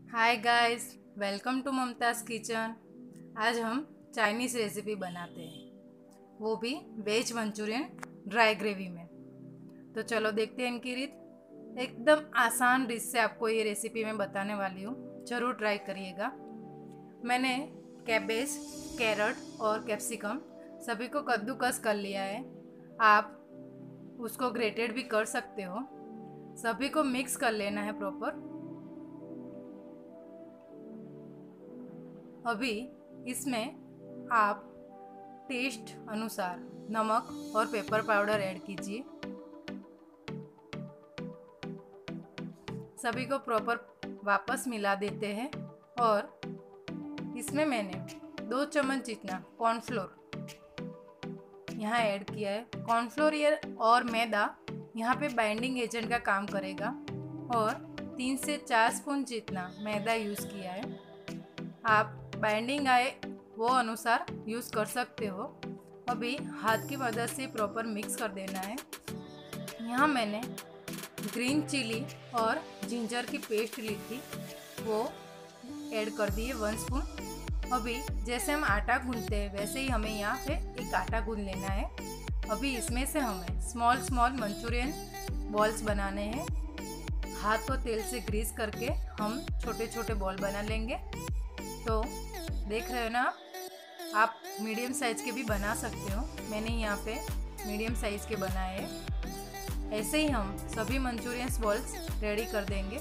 Hi guys, welcome to Mumtaz kitchen. आज हम Chinese recipe बनाते हैं, वो भी वेज मंचूरियन ड्राई ग्रेवी में। तो चलो देखते हैं इनकी रीत। एकदम आसान डिश से आपको ये रेसिपी मैं बताने वाली हूँ, ज़रूर ट्राई करिएगा। मैंने कैबेज, कैरट और कैप्सिकम सभी को कद्दूकस कर लिया है। आप उसको ग्रेटेड भी कर सकते हो। सभी को मिक्स कर लेना है प्रॉपर। अभी इसमें आप टेस्ट अनुसार नमक और पेपर पाउडर ऐड कीजिए। सभी को प्रॉपर वापस मिला देते हैं और इसमें मैंने 2 चम्मच जितना कॉर्नफ्लोर यहाँ ऐड किया है। कॉर्नफ्लोर और मैदा यहाँ पे बाइंडिंग एजेंट का काम करेगा और 3 से 4 स्पून जितना मैदा यूज़ किया है। आप बाइंडिंग आए वो अनुसार यूज़ कर सकते हो। अभी हाथ की मदद से प्रॉपर मिक्स कर देना है। यहाँ मैंने ग्रीन चिली और जिंजर की पेस्ट ली थी, वो ऐड कर दी है 1 स्पून। अभी जैसे हम आटा गूंथते हैं वैसे ही हमें यहाँ पे एक आटा गूंथ लेना है। अभी इसमें से हमें स्मॉल स्मॉल मंचूरियन बॉल्स बनाने हैं। हाथ को तेल से ग्रीस करके हम छोटे छोटे बॉल बना लेंगे। तो देख रहे हो ना आप मीडियम साइज़ के भी बना सकते हो। मैंने यहाँ पे मीडियम साइज़ के बनाए हैं। ऐसे ही हम सभी मंचूरियन बॉल्स रेडी कर देंगे।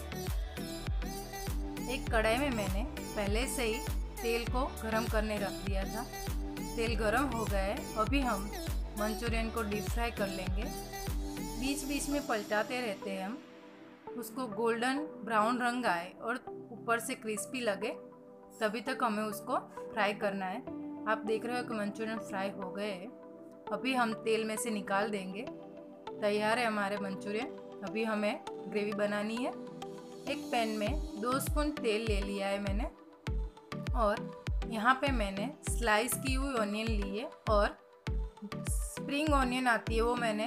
एक कढ़ाई में मैंने पहले से ही तेल को गरम करने रख दिया था। तेल गरम हो गया है। अभी हम मंचूरियन को डीप फ्राई कर लेंगे। बीच बीच में पलटाते रहते हैं हम, उसको गोल्डन ब्राउन रंग आए और ऊपर से क्रिस्पी लगे तभी तक हमें उसको फ्राई करना है। आप देख रहे हो कि मंचूरियन फ्राई हो गए हैं। अभी हम तेल में से निकाल देंगे। तैयार है हमारे मंचूरियन। अभी हमें ग्रेवी बनानी है। एक पैन में 2 स्पून तेल ले लिया है मैंने और यहाँ पे मैंने स्लाइस की हुई ऑनियन ली है और स्प्रिंग ऑनियन आती है वो मैंने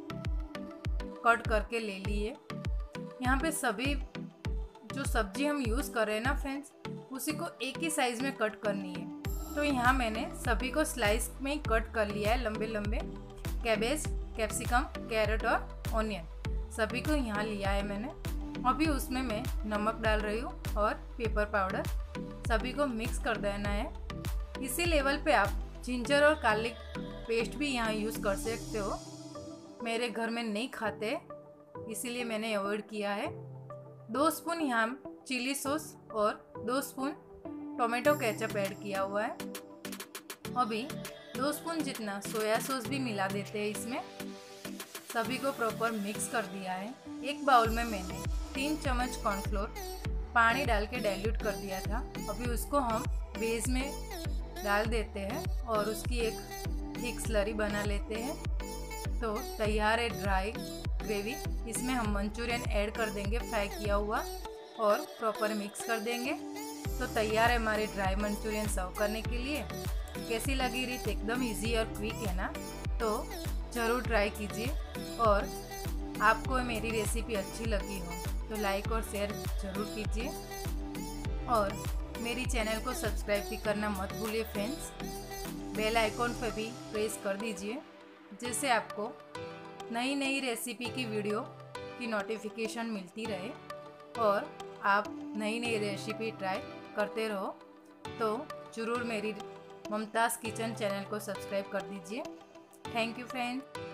कट करके ले ली है। यहाँ पे सभी जो सब्जी हम यूज़ कर रहे हैं ना फ्रेंड्स, उसी को एक ही साइज़ में कट करनी है। तो यहाँ मैंने सभी को स्लाइस में ही कट कर लिया है, लंबे लंबे। कैबेज, कैप्सिकम, कैरेट और ऑनियन सभी को यहाँ लिया है मैंने। अभी उसमें मैं नमक डाल रही हूँ और पेपर पाउडर। सभी को मिक्स कर देना है। इसी लेवल पे आप जिंजर और गार्लिक पेस्ट भी यहाँ यूज़ कर सकते हो। मेरे घर में नहीं खाते इसीलिए मैंने अवॉइड किया है। 2 स्पून यहाँ चिली सॉस और 2 स्पून टोमेटो केचप ऐड किया हुआ है। अभी 2 स्पून जितना सोया सॉस भी मिला देते हैं इसमें। सभी को प्रॉपर मिक्स कर दिया है। एक बाउल में मैंने 3 चम्मच कॉर्नफ्लोर पानी डाल के डाइल्यूट कर दिया था। अभी उसको हम बेस में डाल देते हैं और उसकी एक थिक स्लरी बना लेते हैं। तो तैयार है ड्राई ग्रेवी। इसमें हम मंचूरियन ऐड कर देंगे फ्राई किया हुआ और प्रॉपर मिक्स कर देंगे। तो तैयार है हमारे ड्राई मंचूरियन सर्व करने के लिए। कैसी लगी रीत? एकदम इजी और क्विक है ना? तो ज़रूर ट्राई कीजिए और आपको मेरी रेसिपी अच्छी लगी हो तो लाइक और शेयर ज़रूर कीजिए और मेरी चैनल को सब्सक्राइब भी करना मत भूलिए फ्रेंड्स। बेल आइकॉन पर भी प्रेस कर दीजिए जिससे आपको नई नई रेसिपी की वीडियो की नोटिफिकेशन मिलती रहे और आप नई नई रेसिपी ट्राई करते रहो। तो ज़रूर मेरी ममताज़ किचन चैनल को सब्सक्राइब कर दीजिए। Thank you friend.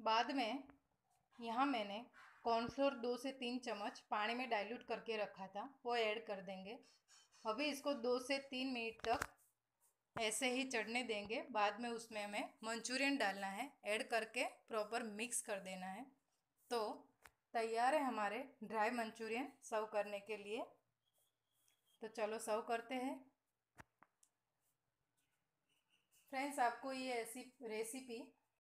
बाद में यहाँ मैंने कॉर्नफ्लोर 2 से 3 चम्मच पानी में डाइल्यूट करके रखा था, वो ऐड कर देंगे। अभी इसको 2 से 3 मिनट तक ऐसे ही चढ़ने देंगे। बाद में उसमें हमें मंचूरियन डालना है, ऐड करके प्रॉपर मिक्स कर देना है। तो तैयार है हमारे ड्राई मंचूरियन सर्व करने के लिए। तो चलो सर्व करते हैं। फ्रेंड्स, आपको ये ऐसी रेसिपी